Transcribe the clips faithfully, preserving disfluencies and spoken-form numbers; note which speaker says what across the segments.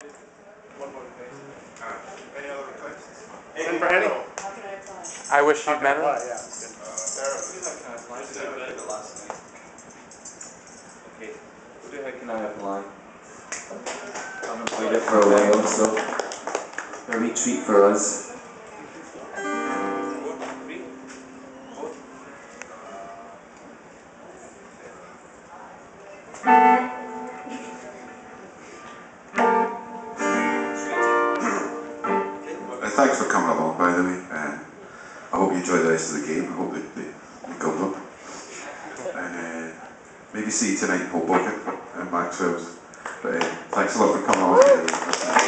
Speaker 1: One more thing. Uh, any other requests?
Speaker 2: And for Eddie?
Speaker 3: How can I apply?
Speaker 2: I wish you'd met her.
Speaker 1: Yeah. Sarah,
Speaker 4: Can I apply? I did a bit of it last night. Okay. What the heck can I apply? I haven't played it for a while, so a wee treat for us.
Speaker 5: Uh, thanks for coming along, by the way. Uh, I hope you enjoy the rest of the game. I hope that they, they go up. And uh, maybe see you tonight, Paul Bucket and Maxwell's. But uh, thanks a lot for coming along today.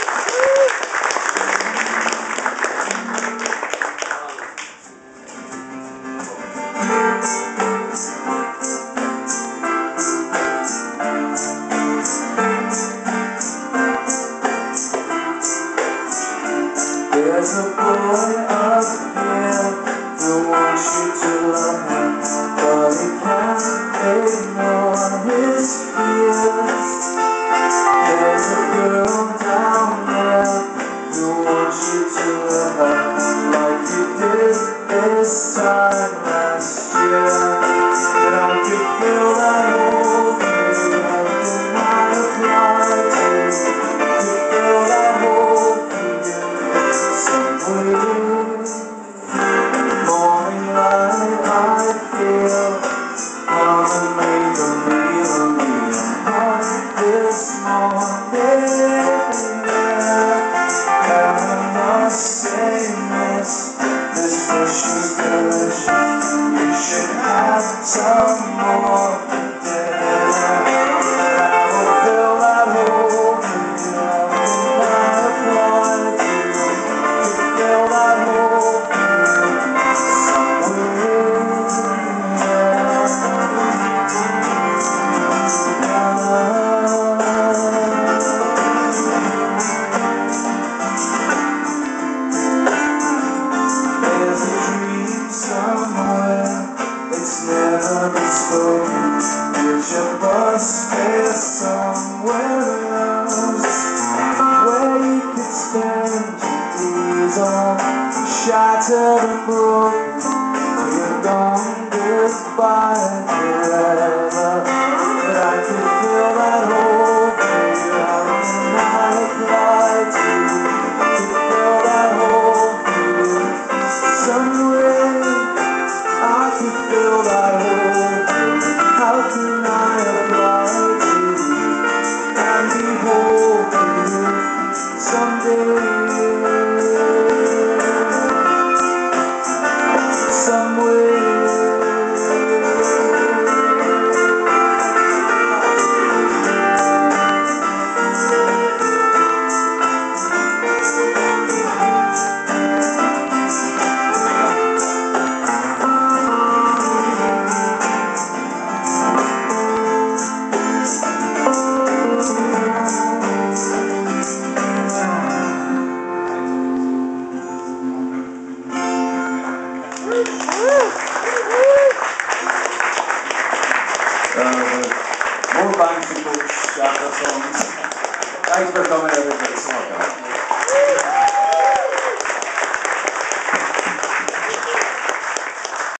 Speaker 4: There's a boy up here who wants you to love him, but he can't ignore his fears. There's a girl down there who wants you to love her like you did this time last year. And I could feel that hole for you, how can I apply to you? Could feel that hole for you somewhere. Morning light, I feel wanna make a real of me on this morning. And I must say, miss, this fish is delicious. You should have some more for dinner. I will fill that hole for you. How can I apply to you? To fill that hole for you There's a dream somewhere, it's never been spoken. There's your bus there somewhere else, where you could spend your days all shattered and broken, till you're gone goodbye forever. But I could fill that hole for you. How can I apply to you? To fill that hole for you somewhere. I could fill that hole for you. How can I apply to you and be whole for you someday? Somewhere. Uh, more bands to coach after songs. Thanks for coming, everybody. So much.